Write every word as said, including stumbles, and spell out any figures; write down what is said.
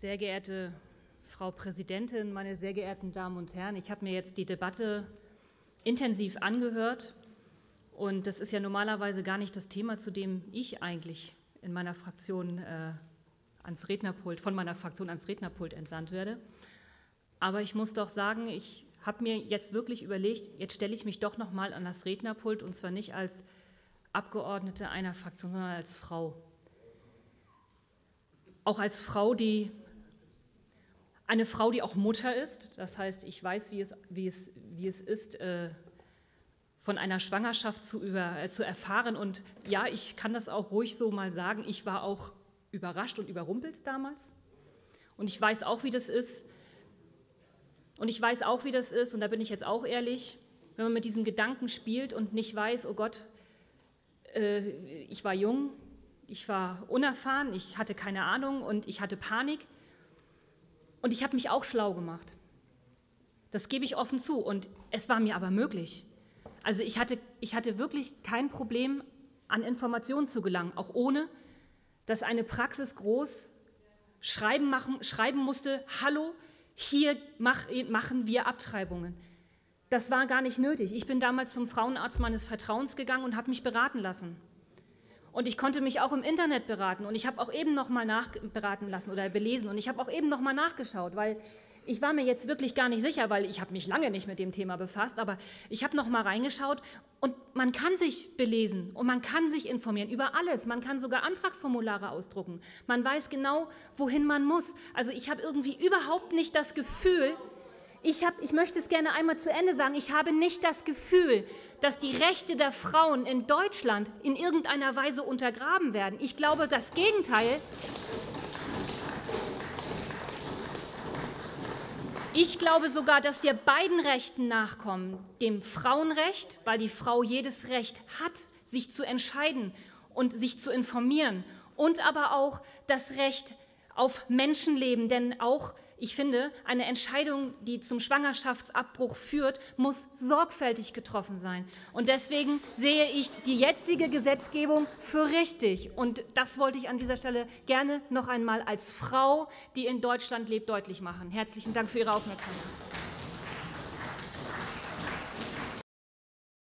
Sehr geehrte Frau Präsidentin, meine sehr geehrten Damen und Herren, ich habe mir jetzt die Debatte intensiv angehört und das ist ja normalerweise gar nicht das Thema, zu dem ich eigentlich in meiner Fraktion äh, ans Rednerpult, von meiner Fraktion ans Rednerpult entsandt werde. Aber ich muss doch sagen, ich habe mir jetzt wirklich überlegt, jetzt stelle ich mich doch noch mal an das Rednerpult und zwar nicht als Abgeordnete einer Fraktion, sondern als Frau. Auch als Frau, die eine Frau, die auch Mutter ist. Das heißt, ich weiß, wie es, wie es, wie es ist, äh, von einer Schwangerschaft zu, über, äh, zu erfahren. Und ja, ich kann das auch ruhig so mal sagen, ich war auch überrascht und überrumpelt damals. Und ich weiß auch, wie das ist. Und ich weiß auch, wie das ist, und da bin ich jetzt auch ehrlich, wenn man mit diesem Gedanken spielt und nicht weiß, oh Gott, äh, ich war jung, ich war unerfahren, ich hatte keine Ahnung und ich hatte Panik. Und ich habe mich auch schlau gemacht. Das gebe ich offen zu. Und es war mir aber möglich. Also ich hatte, ich hatte wirklich kein Problem, an Informationen zu gelangen, auch ohne, dass eine Praxis groß schreiben, machen, schreiben musste, hallo, hier mach, machen wir Abtreibungen. Das war gar nicht nötig. Ich bin damals zum Frauenarzt meines Vertrauens gegangen und habe mich beraten lassen. Und ich konnte mich auch im Internet beraten und ich habe auch eben noch mal nachberaten lassen oder belesen und ich habe auch eben noch mal nachgeschaut, weil ich war mir jetzt wirklich gar nicht sicher, weil ich habe mich lange nicht mit dem Thema befasst, aber ich habe noch mal reingeschaut und man kann sich belesen und man kann sich informieren über alles. Man kann sogar Antragsformulare ausdrucken. Man weiß genau, wohin man muss. Also ich habe irgendwie überhaupt nicht das Gefühl, Ich, hab, ich möchte es gerne einmal zu Ende sagen, ich habe nicht das Gefühl, dass die Rechte der Frauen in Deutschland in irgendeiner Weise untergraben werden. Ich glaube, das Gegenteil. Ich glaube sogar, dass wir beiden Rechten nachkommen, dem Frauenrecht, weil die Frau jedes Recht hat, sich zu entscheiden und sich zu informieren, und aber auch das Recht auf Menschenleben, denn auch ich finde, eine Entscheidung, die zum Schwangerschaftsabbruch führt, muss sorgfältig getroffen sein. Und deswegen sehe ich die jetzige Gesetzgebung für richtig. Und das wollte ich an dieser Stelle gerne noch einmal als Frau, die in Deutschland lebt, deutlich machen. Herzlichen Dank für Ihre Aufmerksamkeit.